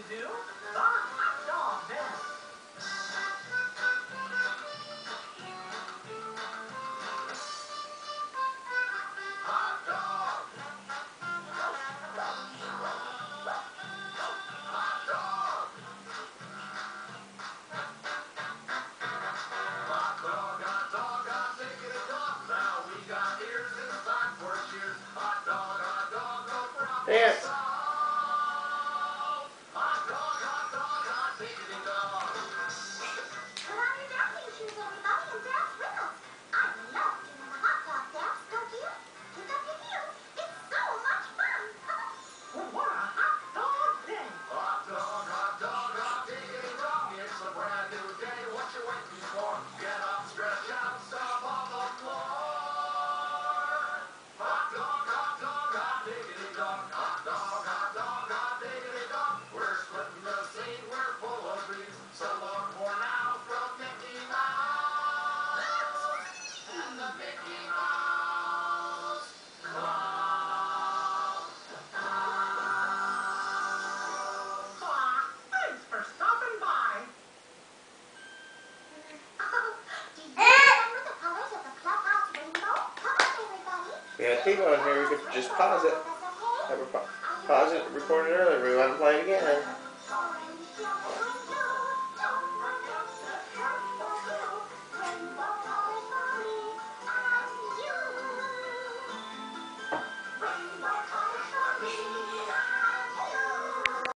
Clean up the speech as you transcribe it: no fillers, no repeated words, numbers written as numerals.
do the hot dog dance. Hot dog. Hot dog. Hot dog, hot diggity dog. Now we got ears inside for cheers. Hot dog, no problem. Dance. Hot dog, hot diggity dog. Put on your dancing shoes, everybody, and dance with us. I love doing the hot dog dance, don't you? Kick up your heels. It's so much fun. Well, what a hot dog day. Hot dog, hot diggity dog. It's a brand new day. What you waiting for? Get up, stretch out, stop on the floor. Hot dog, hot diggity dog. Hot dog, hot diggity dog. We're splitting the scene. We're full of dreams. So long for now from Mickey Mouse and the Mickey Mouse Club. Thanks for stopping by. Oh, do you remember the colors of the clubhouse rainbow? Come on, everybody. We got a on here. We could just pause it. That's okay. Pause it, record it earlier. We want to play it again.